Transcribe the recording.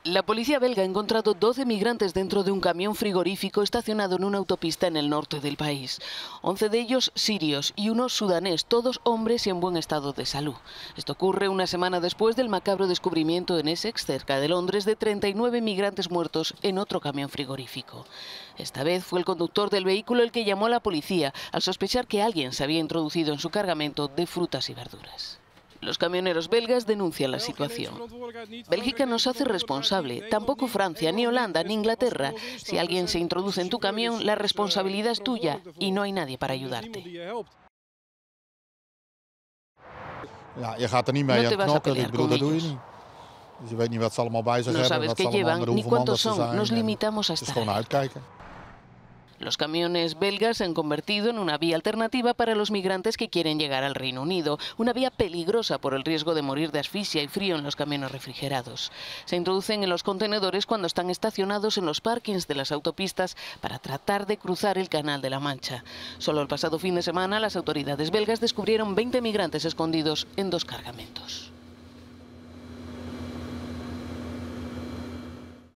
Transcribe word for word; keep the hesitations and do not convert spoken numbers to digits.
La policía belga ha encontrado doce migrantes dentro de un camión frigorífico estacionado en una autopista en el norte del país. once de ellos sirios y uno sudanés, todos hombres y en buen estado de salud. Esto ocurre una semana después del macabro descubrimiento en Essex, cerca de Londres, de treinta y nueve migrantes muertos en otro camión frigorífico. Esta vez fue el conductor del vehículo el que llamó a la policía al sospechar que alguien se había introducido en su cargamento de frutas y verduras. Los camioneros belgas denuncian la situación. Bélgica no se hace responsable, tampoco Francia, ni Holanda, ni Inglaterra. Si alguien se introduce en tu camión, la responsabilidad es tuya y no hay nadie para ayudarte. Ja, je gaat er niet mee aan het knokken, ik bedoel, dat doe je niet. Dus je weet niet wat ze allemaal bij zich hebben, wat ze allemaal hebben, hoeveel man dat ze zijn. Nos limitamos a Het is estar gewoon ahí. uitkijken. Los camiones belgas se han convertido en una vía alternativa para los migrantes que quieren llegar al Reino Unido, una vía peligrosa por el riesgo de morir de asfixia y frío en los camiones refrigerados. Se introducen en los contenedores cuando están estacionados en los parkings de las autopistas para tratar de cruzar el Canal de la Mancha. Solo el pasado fin de semana las autoridades belgas descubrieron veinte migrantes escondidos en dos cargamentos.